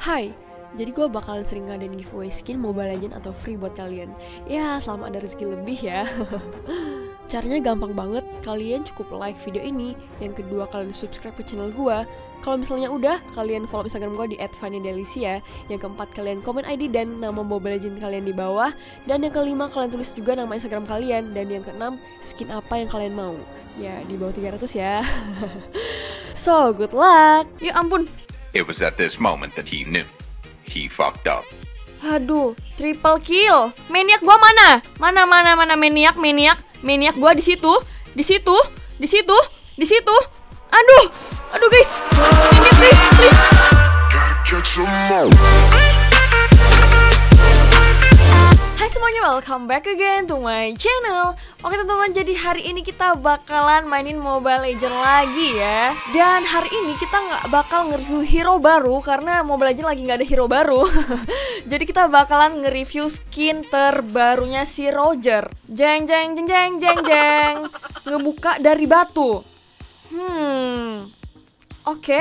Hai, jadi gue bakalan sering ngadain giveaway skin Mobile Legends atau free buat kalian. Ya, selama ada rezeki lebih ya. Caranya gampang banget, kalian cukup like video ini. Yang kedua, kalian subscribe ke channel gue. Kalau misalnya udah, kalian follow Instagram gue di @fannydelisia. Yang keempat, kalian komen ID dan nama Mobile Legends kalian di bawah. Dan yang kelima, kalian tulis juga nama Instagram kalian. Dan yang keenam, skin apa yang kalian mau. Ya, di bawah 300 ya. So, good luck. Ya ampun. It was at this moment that he knew. He fucked up. Aduh, triple kill. Maniak gua mana? Mana maniak gua di situ. Aduh guys. Ini please. Hai semuanya, welcome back again to my channel. Oke teman-teman, jadi hari ini kita bakalan mainin Mobile Legends lagi ya. Dan hari ini kita nggak bakal nge-review hero baru karena Mobile Legends lagi nggak ada hero baru. Jadi kita bakalan nge-review skin terbarunya si Roger. Jeng. Ngebuka dari batu. Oke.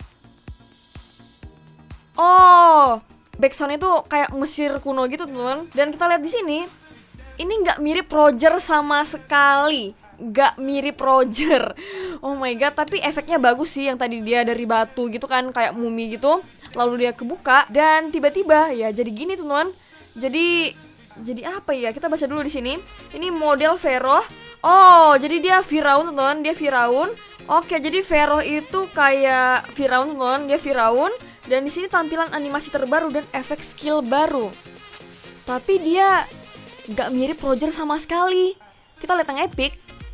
Oh, backsound itu kayak Mesir kuno gitu teman-teman. Dan kita lihat di sini, ini nggak mirip Roger sama sekali, nggak mirip Roger. Oh my god, tapi efeknya bagus sih yang tadi dia dari batu gitu kan, kayak mumi gitu. Lalu dia kebuka dan tiba-tiba ya jadi gini teman-teman. Jadi apa ya? Kita baca dulu di sini. Ini model Pharaoh. Oh, jadi dia Firaun teman-teman, dia Firaun. Oke, jadi Pharaoh itu kayak Firaun teman-teman, dia Firaun. Dan di sini tampilan animasi terbaru dan efek skill baru. Tapi dia nggak mirip Roger sama sekali. Kita lihat yang epic.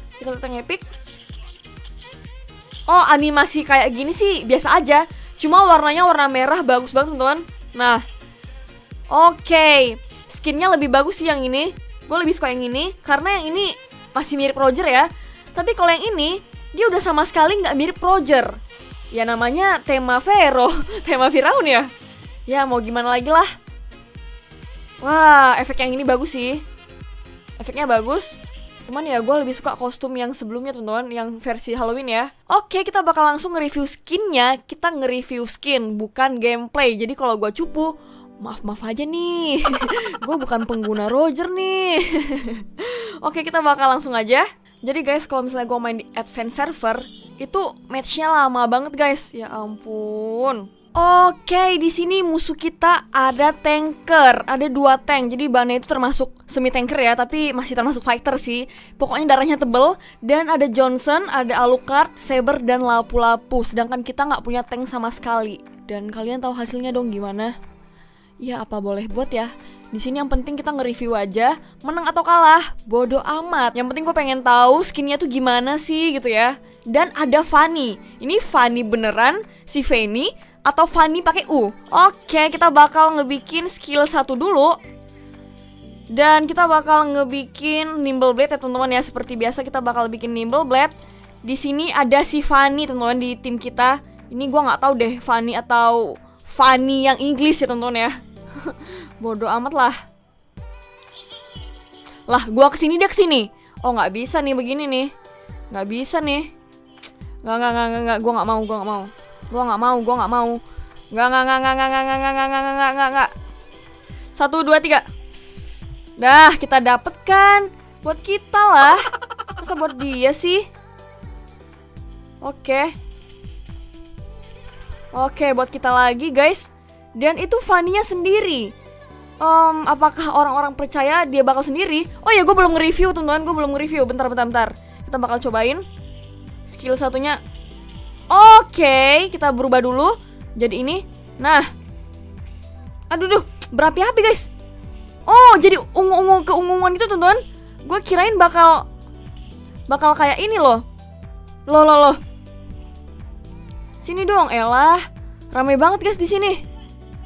Oh, animasi kayak gini sih biasa aja. Cuma warnanya warna merah, bagus banget teman-teman. Nah, oke. Skinnya lebih bagus sih yang ini. Gue lebih suka yang ini karena yang ini masih mirip Roger ya. Tapi kalau yang ini, dia udah sama sekali nggak mirip Roger. Ya namanya tema Pharaoh, tema Firaun ya. Ya mau gimana lagi lah. Wah, efek yang ini bagus sih. Efeknya bagus. Cuman ya gue lebih suka kostum yang sebelumnya teman-teman, yang versi Halloween ya. Oke, kita bakal langsung nge-review skinnya. Kita nge-review skin, bukan gameplay. Jadi kalau gue cupu, maaf aja nih. Gue bukan pengguna Roger nih. Oke, kita bakal langsung aja. Jadi guys, kalau misalnya gue main di advance server, itu matchnya lama banget guys. Ya ampun. Oke, di sini musuh kita ada tanker, ada 2 tank. Jadi bahannya itu termasuk semi tanker ya, tapi masih termasuk fighter sih. Pokoknya darahnya tebel. Dan ada Johnson, ada Alucard, Saber, dan Lapu-Lapu. Sedangkan kita nggak punya tank sama sekali. Dan kalian tahu hasilnya dong gimana? Ya apa boleh buat ya. Di sini yang penting kita nge-review aja, menang atau kalah, bodo amat. Yang penting gue pengen tahu skinnya tuh gimana sih gitu ya. Dan ada Fanny. Ini Fanny beneran, si Fanny, atau Fanny pakai U. Oke, kita bakal ngebikin skill 1 dulu. Dan kita bakal ngebikin Nimble Blade ya teman-teman ya. Seperti biasa kita bakal bikin Nimble Blade. Di sini ada si Fanny teman-teman di tim kita. Ini gue nggak tahu deh Fanny atau Fanny yang Inggris ya teman-teman ya. Bodoh amat lah. Lah, gua kesini dia kesini. Oh, nggak bisa nih begini nih. Nggak bisa nih. Nggak. Gua nggak mau. Nggak. 1, 2, 3. Dah, kita dapet kan. Buat kita lah. Masa buat dia sih? Oke, buat kita lagi guys. Dan itu Fanny-nya sendiri. Apakah orang-orang percaya dia bakal sendiri? Oh ya, gue belum nge-review teman-teman. Bentar. Kita bakal cobain skill 1-nya. Oke, kita berubah dulu. Jadi ini. Nah. Aduh, berapi-api guys. Oh, jadi ungu-ungu keunguan gitu teman-teman. Gue kirain bakal kayak ini loh. Loh. Sini dong, elah. Rame banget guys di sini.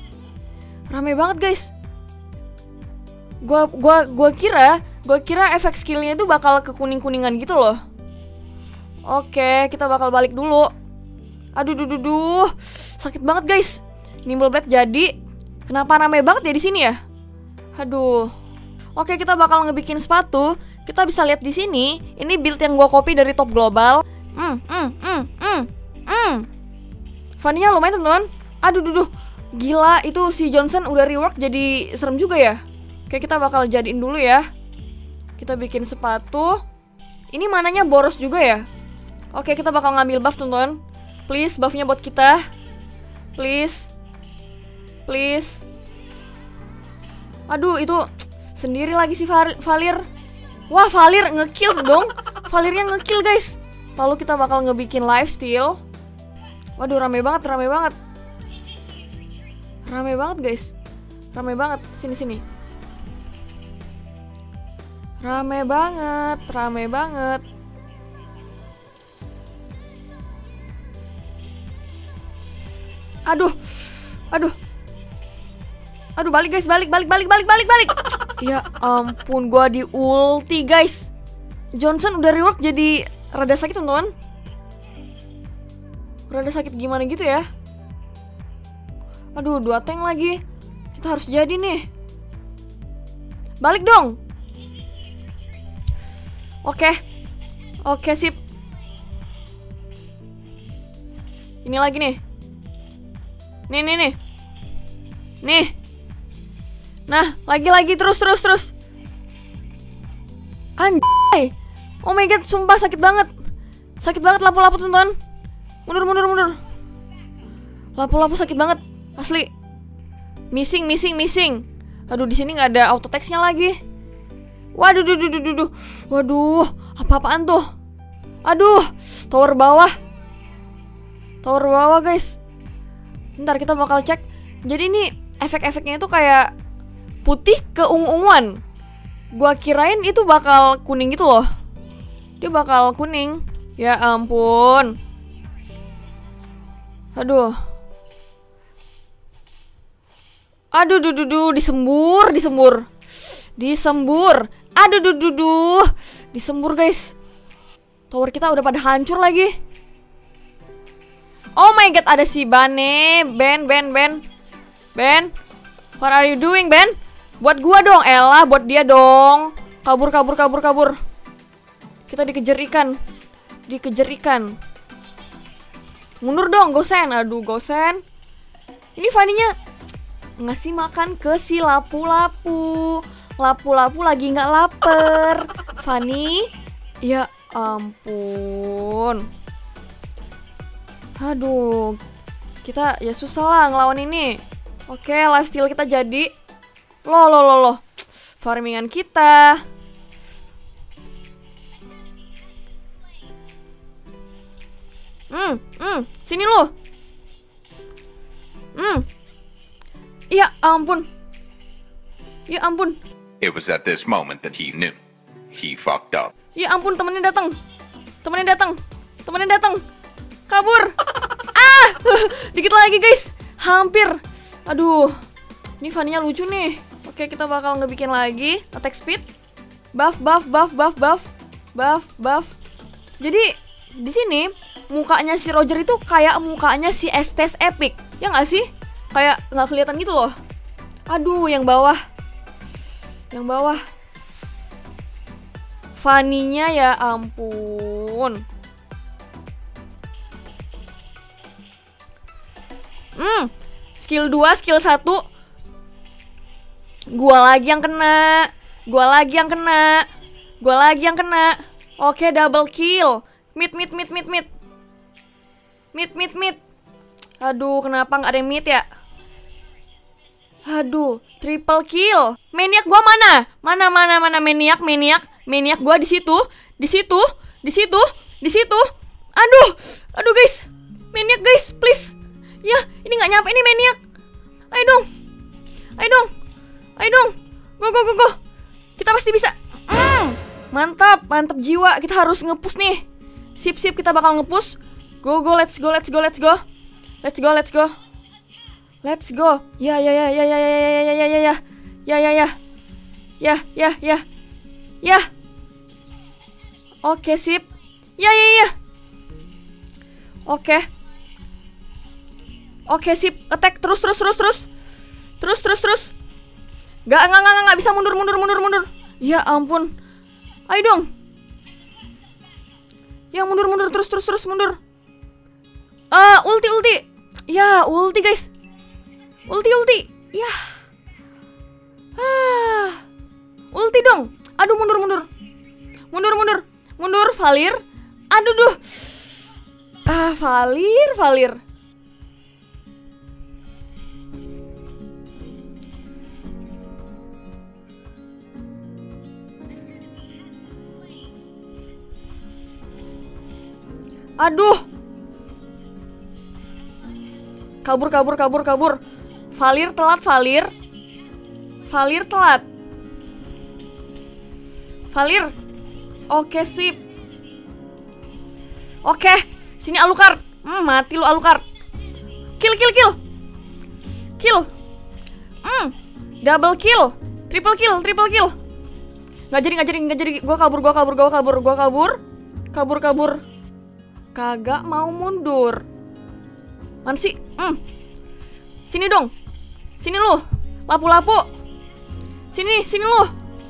Gua kira efek skillnya itu bakal ke kuning-kuningan gitu loh. Oke, kita bakal balik dulu. Aduh, sakit banget guys. Nimble Blade jadi. Kenapa rame banget ya di sini ya? Aduh. Oke, kita bakal ngebikin sepatu. Kita bisa lihat di sini. Ini build yang gua copy dari Top Global. Fanny-nya lumayan teman-teman. Aduh, Gila, itu si Johnson udah rework jadi serem juga ya. Oke, kita bakal jadiin dulu ya. Kita bikin sepatu. Ini mananya boros juga ya. Oke, kita bakal ngambil buff teman-teman. Please, buffnya buat kita. Please. Please. Aduh, itu sendiri lagi si Valir. Wah, Valir ngekill dong. Valirnya ngekill guys. Lalu kita bakal ngebikin lifesteal. Waduh, rame banget, rame banget. Rame banget guys. Rame banget, sini-sini. Rame banget, rame banget. Aduh. Aduh. Aduh, balik guys, balik. Ya ampun, gua di ulti guys. Johnson udah rework jadi rada sakit teman-teman. Rada sakit gimana gitu ya. Aduh, 2 tank lagi. Kita harus jadi nih. Balik dong. Oke. Oke, sip. Ini lagi nih. Nih. Nih. Nah, lagi terus. Anjay. Oh my god, sumpah sakit banget. Sakit banget lapu-lapu teman-teman. Mundur. Lapu-lapu sakit banget, asli. Missing. Aduh, di sini nggak ada auto text-nya lagi. Waduh. Waduh, apa-apaan tuh? Aduh, tower bawah guys. Ntar kita bakal cek. Jadi ini efek-efeknya itu kayak putih ke ungu-unguan. Gua kirain itu bakal kuning gitu loh. Dia bakal kuning. Ya ampun. Aduh. Disembur. Aduh. Disembur guys. Tower kita udah pada hancur lagi. Oh my god, ada si Bane. Ben. What are you doing, Ben? Buat gua dong, Ella, buat dia dong. Kabur. Kita dikejar ikan. Mundur dong, Gosen. Aduh, Gosen. Ini Fanny-nya ngasih makan ke si lapu-lapu. Lapu-lapu lagi nggak lapar. Fanny, ya ampun. Aduh, kita ya susah lah ngelawan ini. Oke, lifesteal kita jadi. Loh. Farmingan kita. Sini lo. Ya ampun. It was at this moment that he knew. He fucked up. Ya ampun, temennya datang. Kabur. Dikit lagi guys. Hampir. Aduh. Ini Fanny-nya lucu nih. Oke, kita bakal ngebikin lagi attack speed. Buff. Jadi di sini mukanya si Roger itu kayak mukanya si Estes Epic. Ya nggak sih? Kayak nggak kelihatan gitu loh. Aduh, yang bawah. Fanny-nya ya ampun. Skill 2, skill 1. Gua lagi yang kena. Oke, double kill. Mid. Aduh, kenapa nggak ada yang mid ya? Aduh, triple kill. Maniac gua mana? Mana maniac gua di situ. Aduh guys. Maniac guys, please. Ya, ini nggak nyampe ini maniac. Ayo dong. Go. Kita pasti bisa. Mantap jiwa. Kita harus nge-push nih. Sip, kita bakal nge-push. Go, let's go. Ya. Oke, sip. Ya. Oke, sip. Attack terus. Gak bisa mundur. Ya ampun. Ayo dong. Ya mundur terus mundur. Ulti. Ya, ulti guys. Ulti. Ya. Ulti dong. Aduh, mundur. Mundur, Valir. Aduh, duh. Valir. Aduh. Kabur. Valir telat. Valir. Oke, sip. Oke, sini Alucard. Mati lu Alucard. Kill. Double kill. Triple kill. Nggak jadi. Gua kabur. Kagak mau mundur. Mana sih? Sini dong. Sini lu. Lapu-lapu. Sini lu.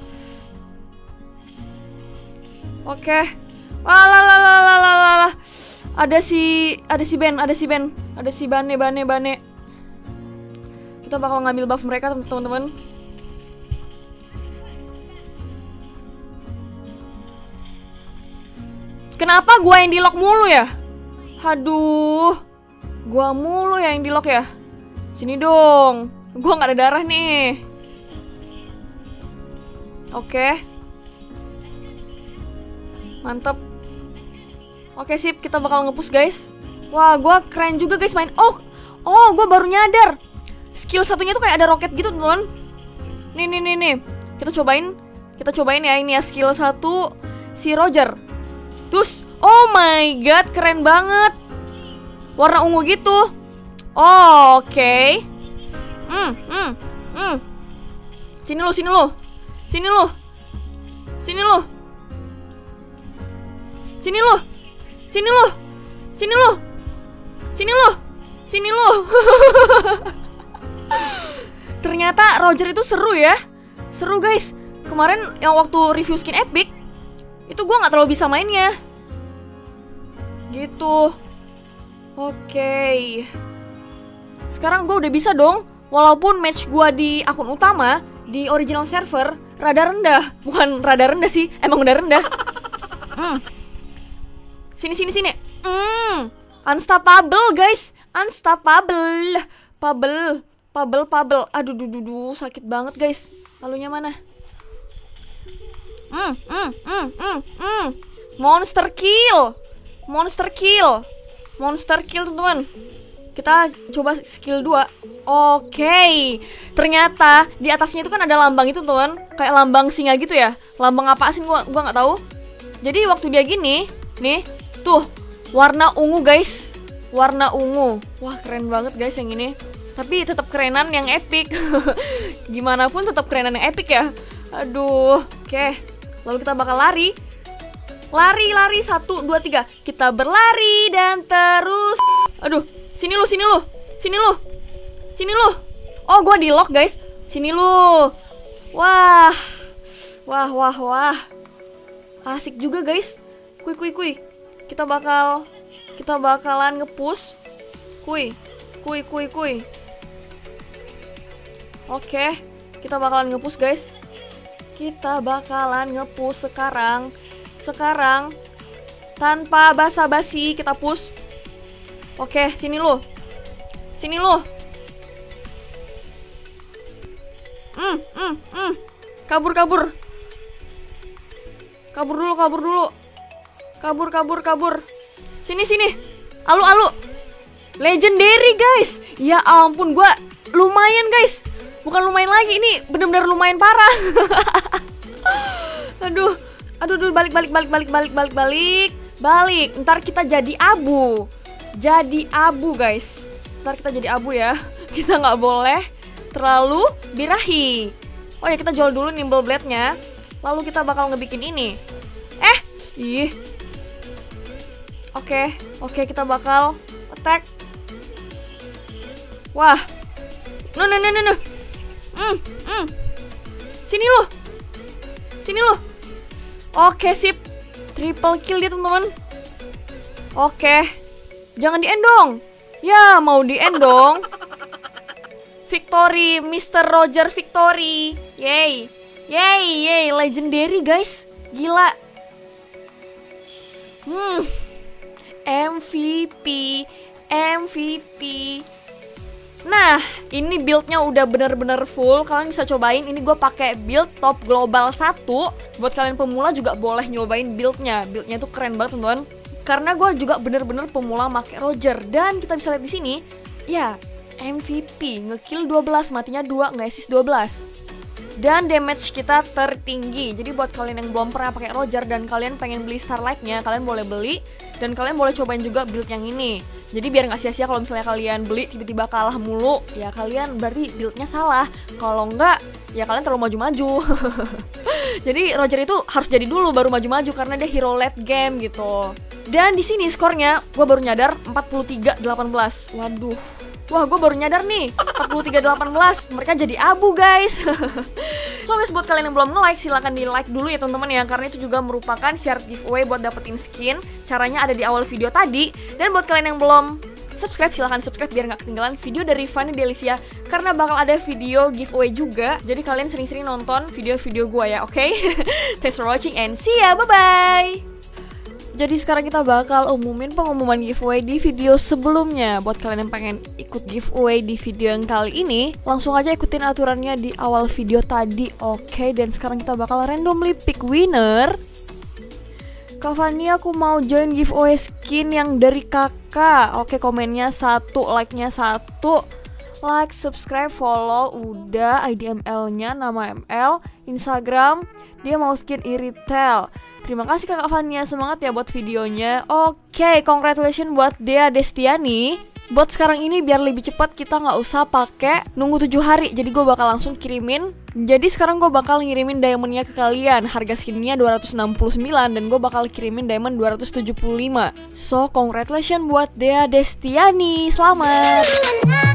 Oke. Walah. Ada si Ben. Ada si Bane. Kita bakal ngambil buff mereka, teman-teman. Kenapa gua yang di-lock mulu ya? Aduh. Gua mulu yang di-lock ya. Sini dong. Gua nggak ada darah nih. Oke. Mantap. Oke, sip, kita bakal nge-push, guys. Wah, gua keren juga, guys, main. Oh, gua baru nyadar. Skill satunya tuh kayak ada roket gitu, teman-teman. Nih. Kita cobain ya, ini ya skill 1 si Roger. Terus, oh my god, keren banget. Warna ungu gitu. Oke. Sini lu. Ternyata Roger itu seru ya. Seru, guys. Kemarin yang waktu review skin epic itu gue gak terlalu bisa mainnya. Gitu. Oke. Sekarang gue udah bisa dong. Walaupun match gue di akun utama, di original server, rada rendah. Bukan rada rendah sih, emang udah rendah. Sini. Unstoppable, guys. Unstoppable. Pabel. Aduh, sakit banget, guys. Lalunya mana? Monster kill, teman-teman. Kita coba skill 2. Oke. Ternyata di atasnya itu kan ada lambang itu, teman. Kayak lambang singa gitu ya. Lambang apa sih gua nggak tahu. Jadi waktu dia gini, nih, tuh, warna ungu, guys. Warna ungu. Wah, keren banget, guys, yang ini. Tapi tetap kerenan yang epic. Gimana pun tetap kerenan yang epic ya. Aduh. Oke. Lalu kita bakal lari. Lari 1 2 3. Kita berlari dan terus. Aduh, sini lu. Oh, gua di lock, guys. Sini lu. Wah. Asik juga, guys. Kui. Kita bakalan nge-push. Kui. Oke, kita bakalan nge-push, guys. Kita bakalan nge-push sekarang tanpa basa-basi kita push. Oke, sini lu. Kabur dulu. Sini. Alu. Legendary, guys. Ya ampun, gua lumayan, guys. Bukan lumayan lagi, ini bener-bener lumayan parah. Aduh, balik. Ntar kita jadi abu. Guys. Ntar kita jadi abu ya. Kita nggak boleh terlalu birahi. Oh ya, kita jual dulu nimble blade-nya. Lalu kita bakal ngebikin ini. Oke, kita bakal attack. Wah. No. Sini lu. Oke, sip. Triple kill dia, teman-teman. Oke. Jangan di-end dong. Ya, mau di-end dong. Victory, Mr. Roger Victory. Yay. Yay, legendary guys. Gila. MVP. Nah, ini buildnya udah bener-bener full. Kalian bisa cobain. Ini gue pakai build top global 1. Buat kalian pemula juga boleh nyobain buildnya. Buildnya tuh keren banget teman-teman. Karena gue juga bener-bener pemula pakai Roger. Dan kita bisa lihat di sini, ya MVP, ngekill 12, matinya 2, nge-assist 12. Dan damage kita tertinggi. Jadi buat kalian yang belum pernah pakai Roger dan kalian pengen beli Starlight-nya, kalian boleh beli. Dan kalian boleh cobain juga build yang ini. Jadi biar nggak sia-sia kalau misalnya kalian beli tiba-tiba kalah mulu, ya kalian berarti build-nya salah. Kalau enggak, ya kalian terlalu maju-maju. Jadi Roger itu harus jadi dulu baru maju-maju karena dia hero late game gitu. Dan di sini skornya gue baru nyadar 43-18. Waduh. Wah, gue baru nyadar nih 43-18. Mereka jadi abu guys. So guys, buat kalian yang belum nge-like, silahkan di like dulu ya teman-teman ya. Karena itu juga merupakan syarat giveaway buat dapetin skin. Caranya ada di awal video tadi. Dan buat kalian yang belum subscribe, silahkan subscribe biar gak ketinggalan video dari Fanny Delicia. Karena bakal ada video giveaway juga. Jadi kalian sering-sering nonton video-video gue ya, oke? Thanks for watching and see ya, bye-bye. Jadi sekarang kita bakal umumin pengumuman giveaway di video sebelumnya. Buat kalian yang pengen ikut giveaway di video yang kali ini, langsung aja ikutin aturannya di awal video tadi, oke? Dan sekarang kita bakal randomly pick winner. Kak Fanny, aku mau join giveaway skin yang dari kakak. Oke, komennya 1, like-nya 1. Like, subscribe, follow, udah. ID ML-nya, nama ML, Instagram, dia mau skin Iritel. Terima kasih Kakak Fania, semangat ya buat videonya. Oke, congratulations buat Dea Destiani. Buat sekarang ini biar lebih cepat kita nggak usah pakai nunggu 7 hari. Jadi gue bakal langsung kirimin. Jadi sekarang gue bakal ngirimin diamondnya ke kalian. Harga skinnya 269 dan gue bakal kirimin diamond 275. So, congratulations buat Dea Destiani. Selamat.